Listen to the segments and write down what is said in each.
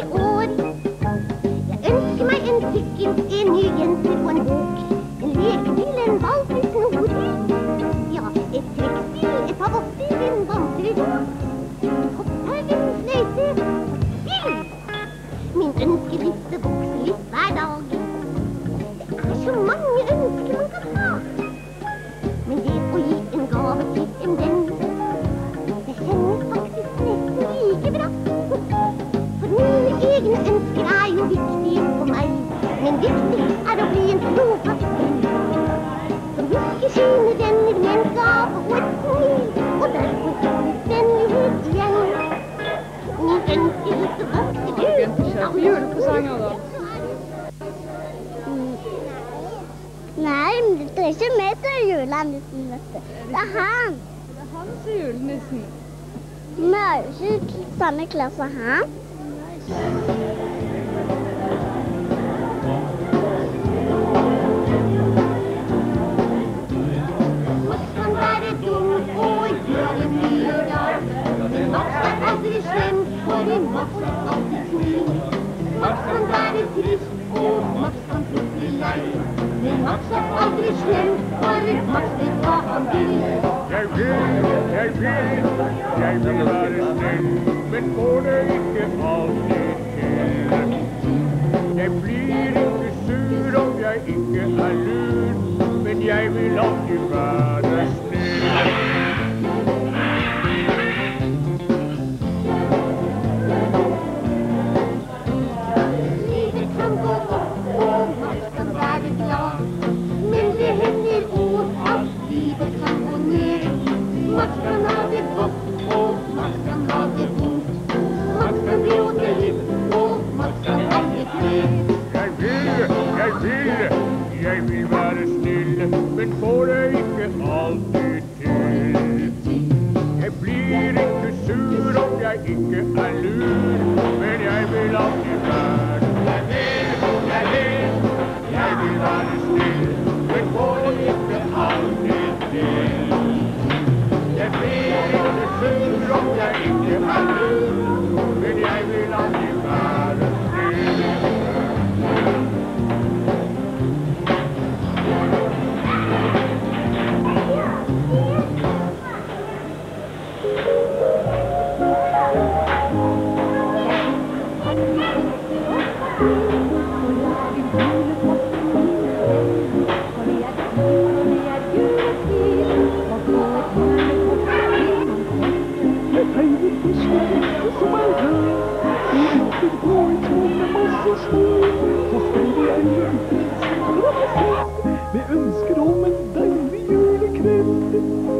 år. Jeg ønsker meg en sykkel, en ny genser og en bok. En lekebil, en valg med snor. Ja, et trekkspill, et par vokser, en vanter i ro. Hopptau, en fløyte og spill. Min ønskeliste vokser litt hver dag. Det er så mange ønsker man kan ha. Men det å gi en gave til en venn, det kjennes faktisk nesten like bra. For mine egne ønsker er jo viktige for meg, men viktig er å bli en trofast venn. Som husker sine venner med en gave og et smil, og derfor kommer vennlighet igjen. Min ønskeliste vokser ut. Hva gjør du på sanger da? Nei, men det er ikke meg som er julenissen, vet du. Det er han. Det er han som er julenissen. Vi har jo ikke samme klær som han. Man kan være dum og gjøre mye rart, men man er aldri slem, for en makt er alltid snill. Man kan være trist og makt kan plutselig lei, men makt er aldri slem, for en makt vet hva han vil. Jeg vil være snill, men får det ikke alltid til. Jeg blir ikke sur om jeg ikke er lur, men jeg vil alltid være snill. Livet kan gå opp og makt kan være glad, men det hender også at livet kan gå ned. Makt kan ha det godt, og makt kan ha det vondt. Makt kan gråte litt, og makt kan være fred. Jeg vil være snill, men får det ikke alltid til. Jeg blir ikke sur om jeg ikke er lur, men jeg vil alltid være. Jeg vil være snill, men får det ikke alltid til. Jeg blir ikke sur om jeg ikke er lur, men jeg vil alltid være snill. Vi ønsker om en deilig julekveld.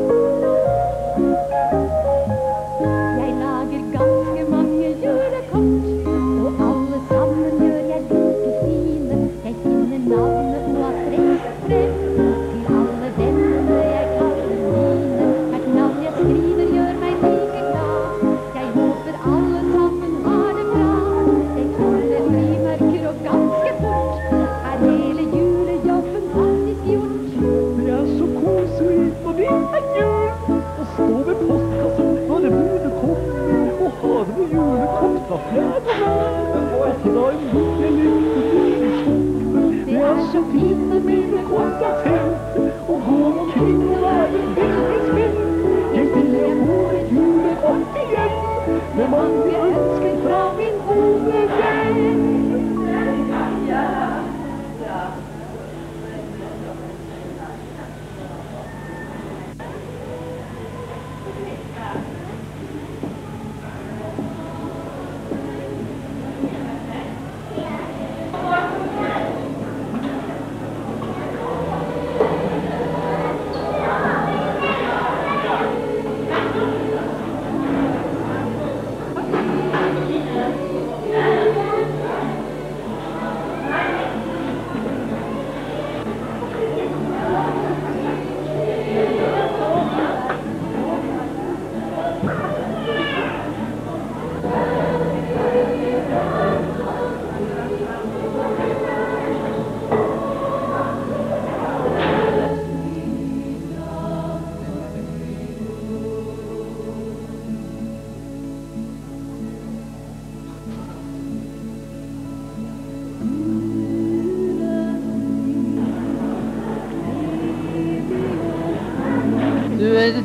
Jeg lager ganske mange julekort, og alle sammen gjør jeg like fine. Jeg finner navnet og adresse frem til alle vennene jeg kaller mine. Hvert navn jeg skriver gjør meg like glad. Jeg håper alle sammen har det bra. Jeg tåler frimerker og ganske fort er hele julejobben faktisk gjort. Det er så koselig når det er jul, å stå ved postkassen når budet kommer, og ha det med julekopp fra fjerde vær, og fra en bok jeg likte til i sommer. Det er så fint når mine kort er telt, og gå omkring og være veldig spent. Jeg vil ha ordet julekopp igjen, med mange ønsker fra min gode venn.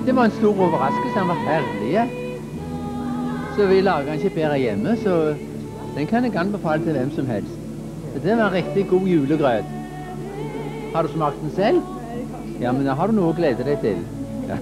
Det var en stor overraskelse, han var herlig. Så vi lager den ikke bedre hjemme, så den kan jeg anbefale til hvem som helst. Det var en riktig god julegrøt. Har du smakt den selv? Ja, men da har du noe å glede deg til. Ja.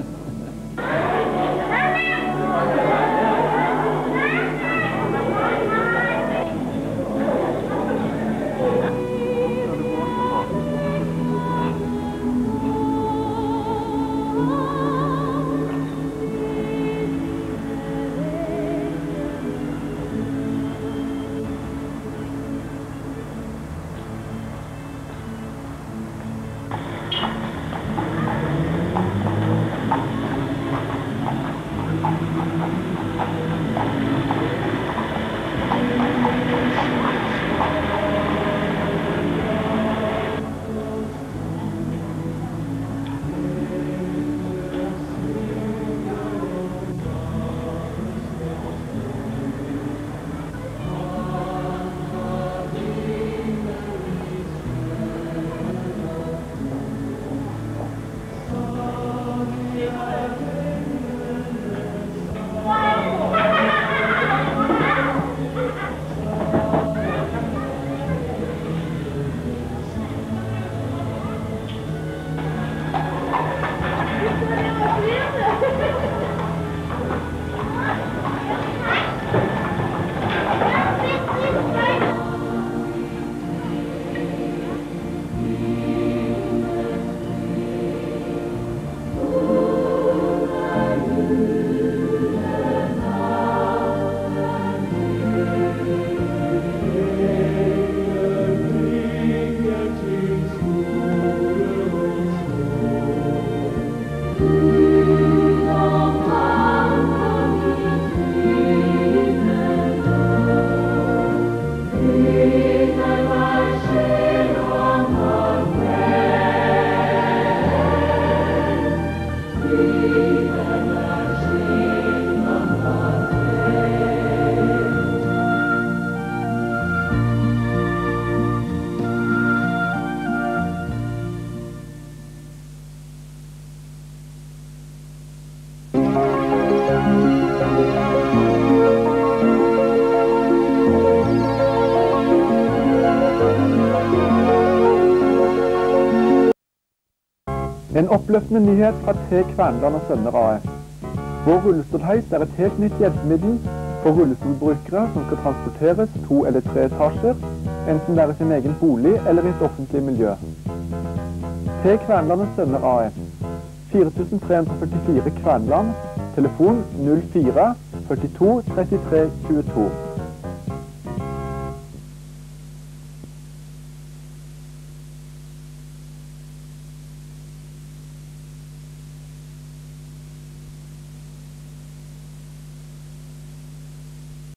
En oppløftende nyhet fra T. Kvadrat og Sønner AS. Vår rullestolheis er et helt nytt hjelpemiddel for rullestolbrukere som skal transporteres 2 eller 3 etasjer, enten det er i sin egen bolig eller i et offentlig miljø. T. Kvadrat og Sønner AS. 4344 Kvadrat, telefon 04 42 33 22.